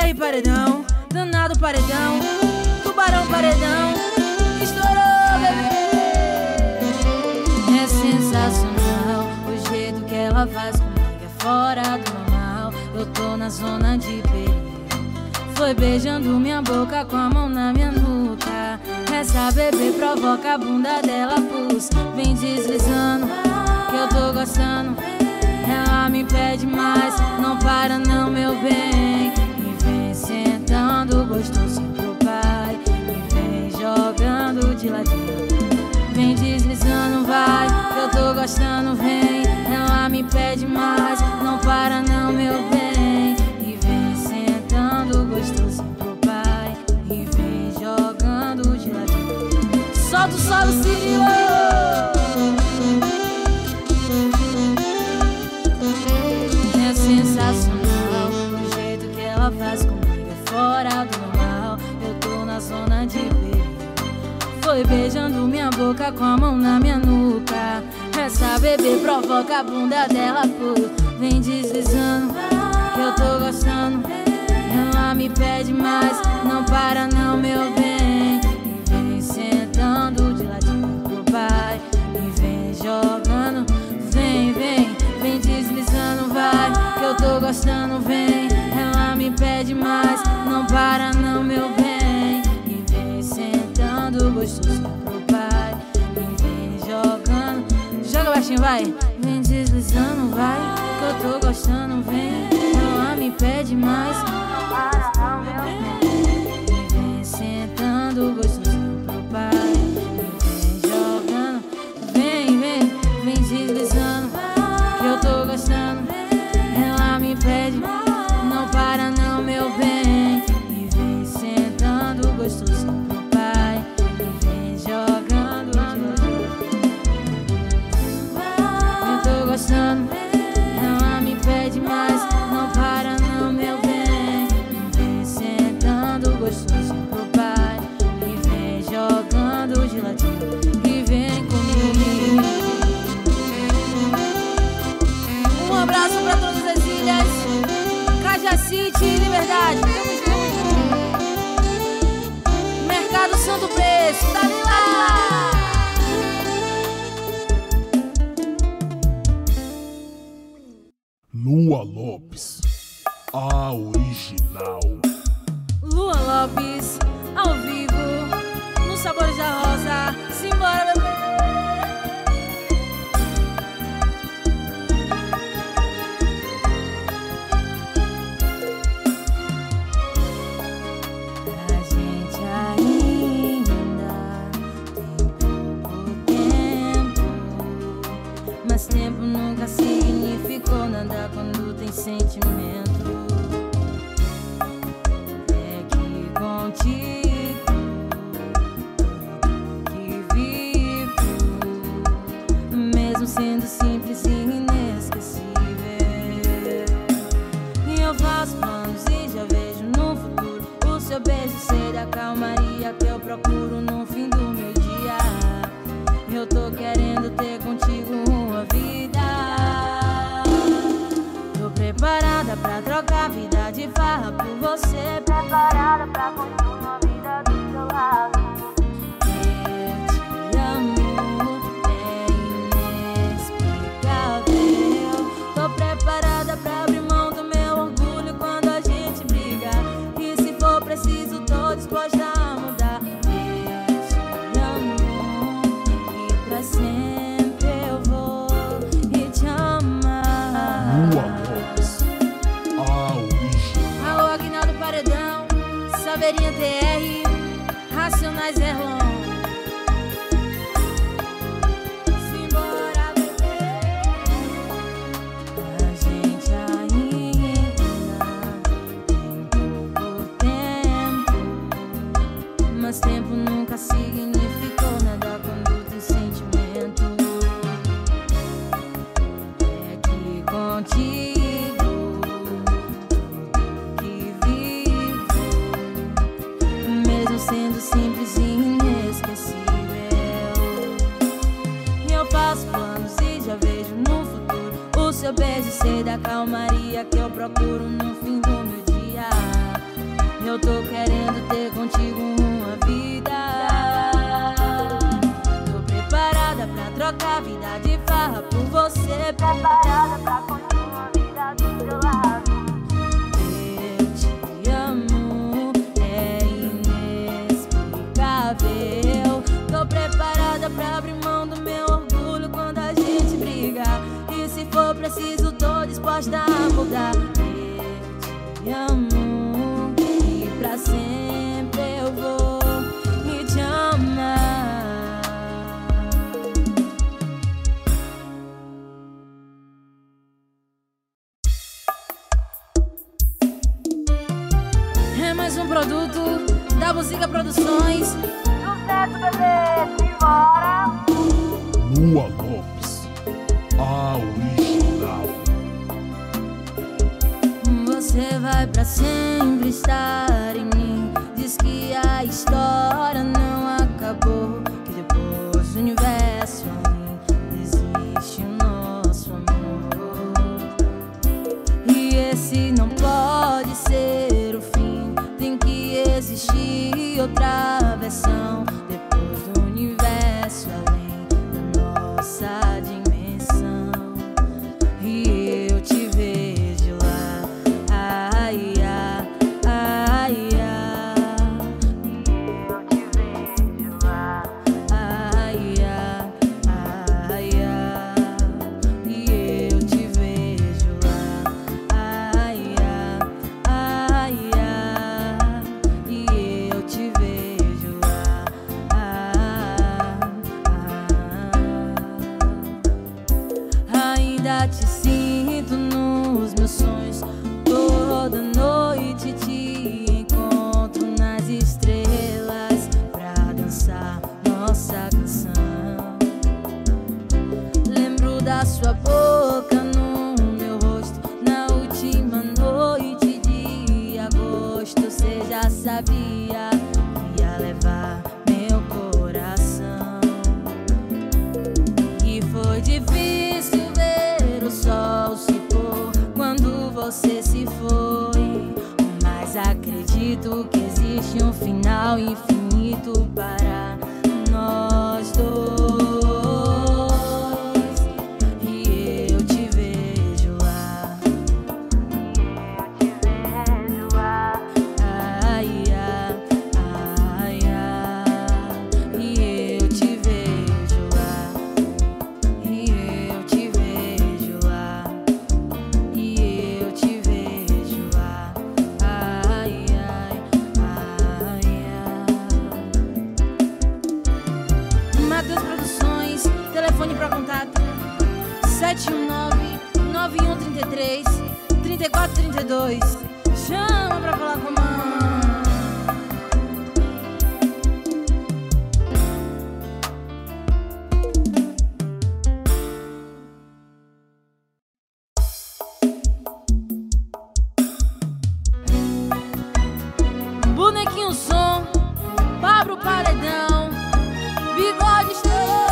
aí, paredão, danado paredão, tubarão paredão, estourou, bebê. É sensacional o jeito que ela faz comigo, é fora do normal. Eu tô na zona de perigo. Foi beijando minha boca com a mão na minha nuca. Essa bebê provoca a bunda dela, pus. Vem deslizando, que eu tô gostando. Ela me pede mais, não para não, meu bem. E vem sentando gostosinho pro pai. E vem jogando de ladinho. Vem deslizando, vai, que eu tô gostando, vem. Ela me pede mais, não para não, meu bem. E vem sentando gostosinho pro pai. E vem jogando de ladinho. Solta o solo, Cirilo! É sensacional o jeito que ela faz comigo, é fora do normal. Eu tô na zona de perigo. Foi beijando minha boca com a mão na minha nuca. Essa bebê provoca a bunda dela, pô. Vem deslizando, que eu tô gostando. Ela me pede mais, não para não, meu bem. E vem sentando de ladinho pro pai. E vem jogando, vem, vem. Vem deslizando, vai, que eu tô gostando, vem. Ela me pede mais, não para não, meu bem. E vem sentando gostosinho pro pai. E vem jogando, joga baixinho, vai. Vem deslizando, vai, que eu tô gostando, vem. Ela me pede mais, não para não, meu bem. E vem sentando gostosinho pro pai. E vem jogando, vem, vem. Vem deslizando, que eu tô gostando. Ela me pede, não para não, meu bem. E vem sentando gostosinho pro pai. E vem jogando eu tô gostando. Ela me pede mais, não para não, meu bem. E vem sentando gostosinho pro pai. E vem jogando de ladinho. E vem comigo. Um abraço pra todas as ilhas, Cajacite e Liberdade. Tamo junto. Mercado Santo Preço, tá lá. Lua Lopes, a original. Lua Lopes, ao vivo, no Sabores da Rosa. Simbora, bebê. Tempo nunca significou nada quando tem sentimento. É que contigo que vivo, mesmo sendo simples e inesquecível. E eu faço planos e já vejo no futuro o seu beijo ser a calmaria que eu procuro no fim do meu dia. Eu tô querendo ter contigo uma vida. Tô preparada pra trocar vida de farra por você. Preparada pra construir uma vida do teu lado. Eu te amo, é inexplicável. Tô preparada pra abrir mão do meu orgulho quando a gente briga. E se for preciso, tô disposta a mudar. Sempre eu vou e te amar. Lua Lopes, a original. Alô, Aguinaldo Paredão, Saveirinha TR, Racionais Erlon. Simbora, bebê. A gente ainda tem pouco tempo, mas tempo nunca significou nada quando tem sentimento. É que contigo que vivo, mesmo sendo simples e inesquecível. E eu faço planos e já vejo no futuro o seu beijo ser da calmaria que eu procuro no fim do meu dia. eu tô querendo ter contigo uma vida. Tô preparada pra trocar vida de farra por você. Preparada pra construir uma vida do seu lado. Eu te amo, é inexplicável. Tô preparada pra abrir mão do meu orgulho quando a gente briga. E se for preciso, tô disposta a mudar. Eu te amo e pra sempre eu vou me te amar. É mais um produto da Música Produções. Sucesso, bebê, simbora! Lua Lopes, a original. Você vai pra sempre estar em mim. Diz que a história não acabou, que depois do universo ainda existe o nosso amor. E esse não pode ser o fim, tem que existir outra versão depois do universo além da nossa dimensão. E eu te vejo lá, ai, ai, ai, ai. Eu te vejo lá, ai, ai, ai, ai. E eu te vejo lá, ai, ai, ai, ai. E eu te vejo lá, ainda te sinto nos meus sonhos. Toda noite te encontro nas estrelas pra dançar nossa canção. Lembro da sua boca no meu rosto na última noite de agosto. Você já sabia que ia levar meu coração. E foi difícil ver o sol se pôr quando você se foi, mas acredito que existe um final infinito para nós dois. E eu te vejo lá, eu te vejo lá, ai, ai, ai, ai. E eu te vejo lá, e eu te vejo lá, e eu te vejo lá, ai, ai, ai, ai. Matheus Produções, telefone para contato 719-9133-3432. Chama pra falar com a mãe. Bonequinho Som, Pablo Paredão, Bigode Estourou.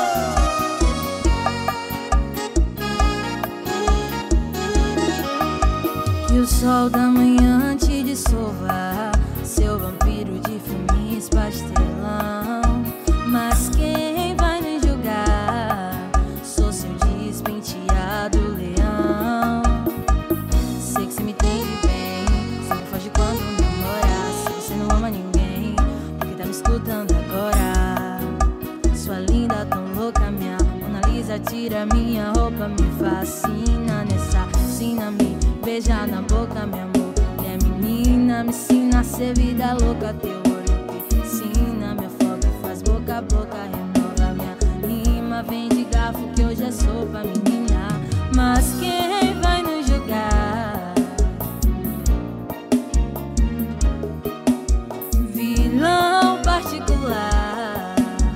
Que o sol da manhã te dissolva, seu vampiro de filmes pastelão. Mas quem vai me julgar? Sou seu despenteado leão. Sei que você me entende bem, você me foge quando namorar. Se você não ama ninguém, porque tá me escutando agora. Sua linda, tão louca, minha Mona Lisa, tira minha roupa, me fascina, nessa ensina, me beija na boca, meu amor. E a menina me ensina a ser vida louca. Teu olho piscina, me afoga e faz boca a boca. Renova minha rima, vem de garfo que hoje é sopa, menina. Mas quem vai nos julgar? Vilão particular.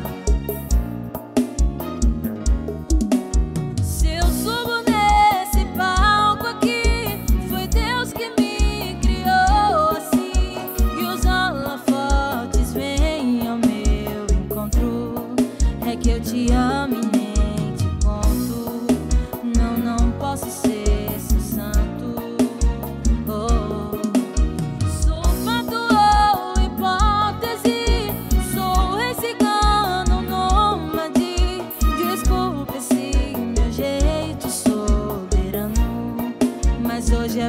Se eu subo nesse palco aqui, foi Deus que me criou assim. E os holofotes vêm ao meu encontro. É que eu te amo e nem te conto.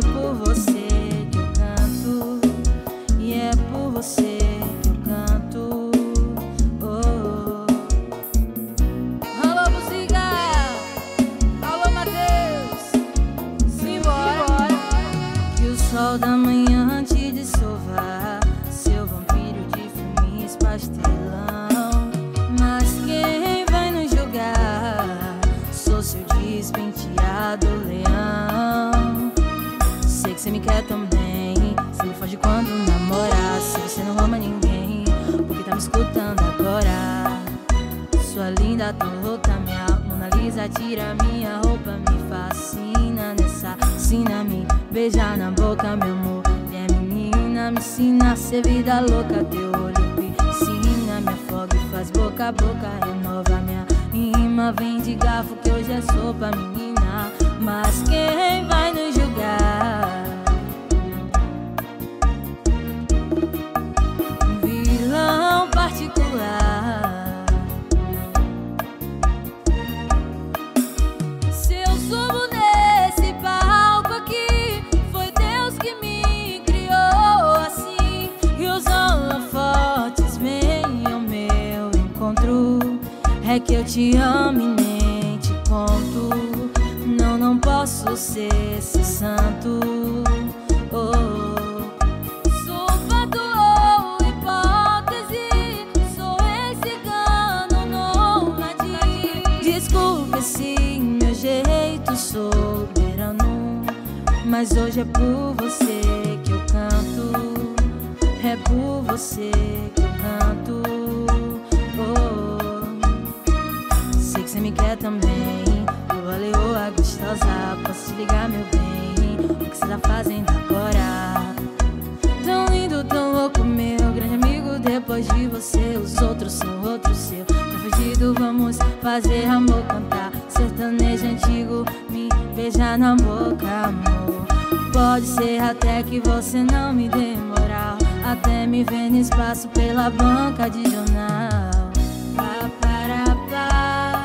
por você que eu canto, e é por você que eu canto. Oh, oh. Alô, Buziga! Alô, Matheus! Simbora! Que o sol da manhã te dissolva, seu vampiro de filmes pastelão. Mas quem vai nos julgar? Sou seu despenteado leão. Sei que cê me quer também, cê me foge quando namorar. Se você não ama ninguém, porque tá me escutando agora? Sua linda tão louca, minha Mona Lisa tira minha roupa, me fascina, nessa sina, me beija na boca, meu amor. E é menina, me ensina a ser vida louca, teu olho piscina, me afoga e faz boca a boca, renova minha rima. Vem de garfo que hoje é sopa, menina. Mas quem vai nos julgar? Um vilão particular. Se eu subo nesse palco aqui, foi Deus que me criou assim. E os holofotes vêm ao meu encontro. É que eu te amo e nem te conto. Não posso ser esse santo. Oh, sou fato ou hipótese, sou esse cano nômade. Desculpe esse meu jeito soberano, mas hoje é por você que eu canto. É por você que eu canto. Oh, sei que você me quer também. Valeu, a gostosa, posso te ligar, meu bem? O que você tá fazendo agora? Tão lindo, tão louco, meu grande amigo. Depois de você, os outros são outro seu. Tá fugido, vamos fazer amor, cantar sertanejo antigo, me beijar na boca, amor. Pode ser até que você não me dê moral, até me ver no espaço pela banca de jornal. Pá, para, pá.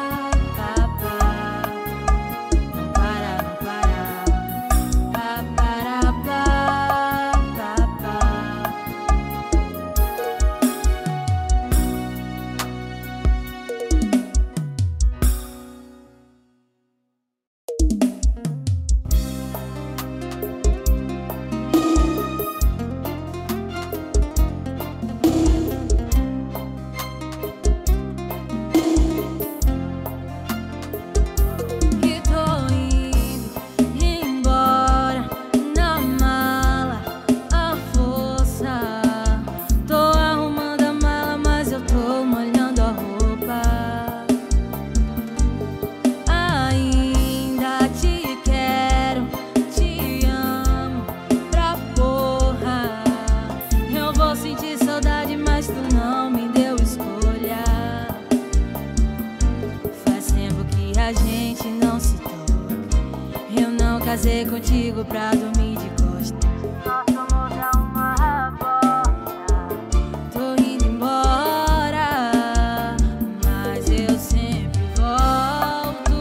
Casei contigo pra dormir de costa. Nosso amor dá uma porta. Tô indo embora, mas eu sempre volto.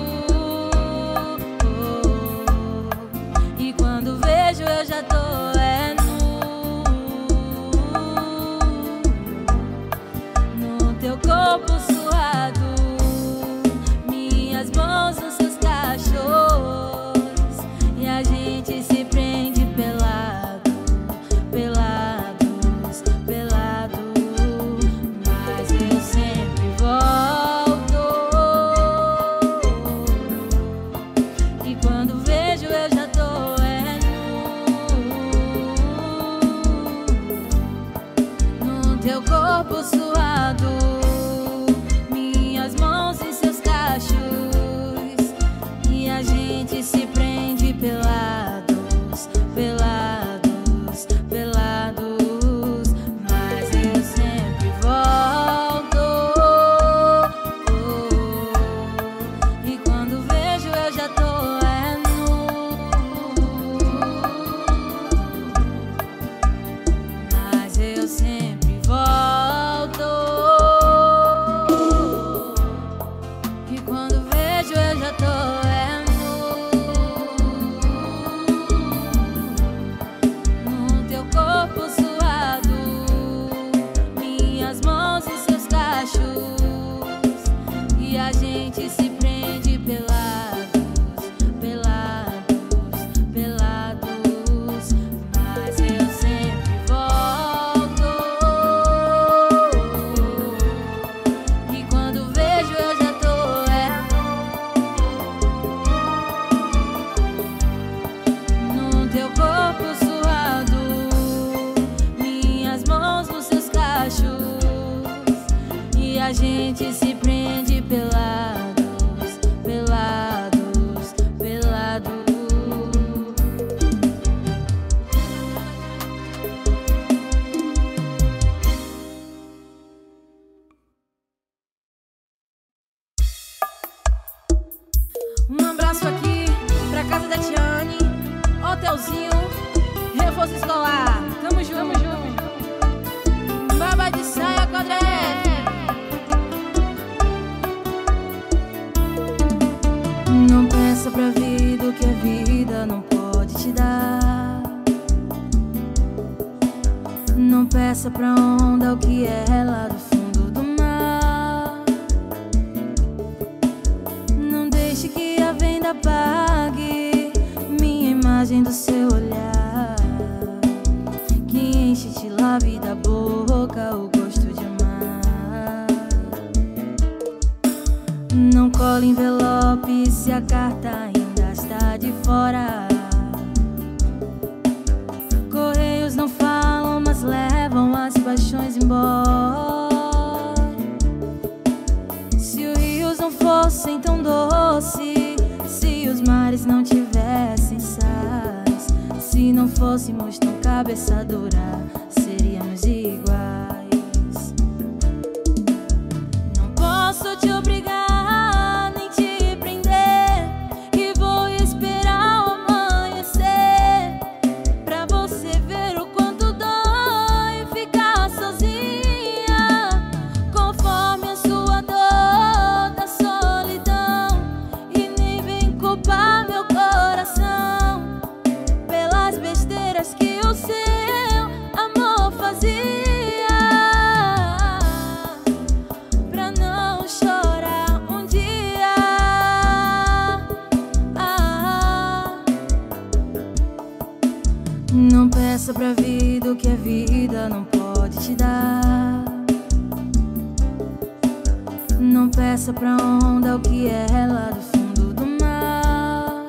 E quando vejo eu já tô no teu corpo suado, minhas mãos nos seus cachorros. A gente se prende pelado, pelados, pelado. Mas eu sempre volto. E quando vejo eu já tô no teu corpo suado, minhas mãos em seus cachos. E a gente se prende pelados, pelados, pelados. Mas eu sempre volto. E quando vejo eu já tô mas eu sempre volto. gente se prende pelados, pelados, pelados. Um abraço aqui pra casa da Tiane, hotelzinho, reforço escolar. Tamo junto, tamo junto. Baba de saia, quadra F. Não peça pra vida o que a vida não pode te dar. Não peça pra onda o que é lá do fundo do mar. Não deixe que a venda apague minha imagem do seu olhar, que enche-te lá vida boca o gosto de amar. Não cola envelope se a carta ainda está de fora. Correios não falam, mas levam as paixões embora. Se os rios não fossem tão doces, se os mares não tivessem sais, se não fôssemos tão cabeça dura, seríamos iguais. Não posso te obrigar, nem te prender, e vou esperar o amanhecer pra você ver o quanto dói ficar sozinha, conforme a sua dor da solidão. E nem vem culpar meu coração pelas besteiras que o seu amor fazia, pra não chorar um dia. Não peça pra vida o que a vida não pode te dar. Não peça pra onda o que é lá do fundo do mar.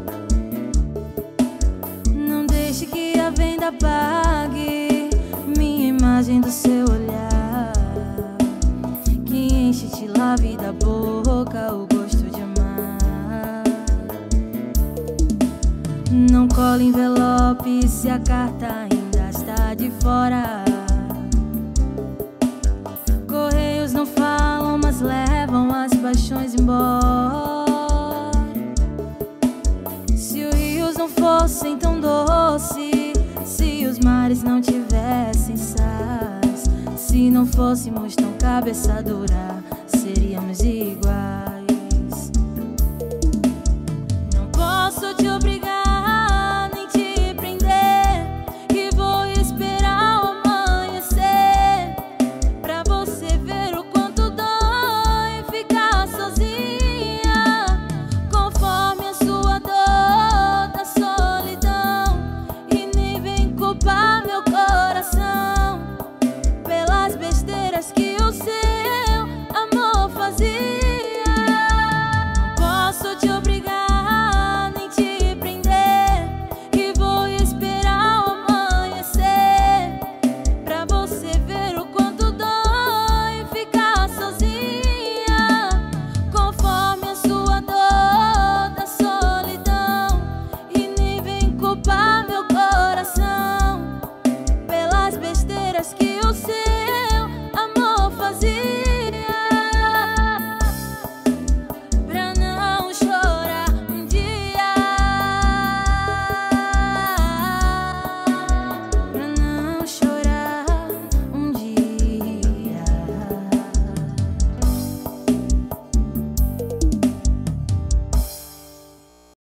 Não deixe que a venda apague minha imagem do seu olhar, que enche-te lá vida boca o gosto de amar. Não cola envelope se a carta ainda está de fora. Correios não falam, mas levam as paixões embora. Se os rios não fossem tão doces, se os mares não tivessem sais, se não fôssemos tão cabeça dura, seríamos iguais.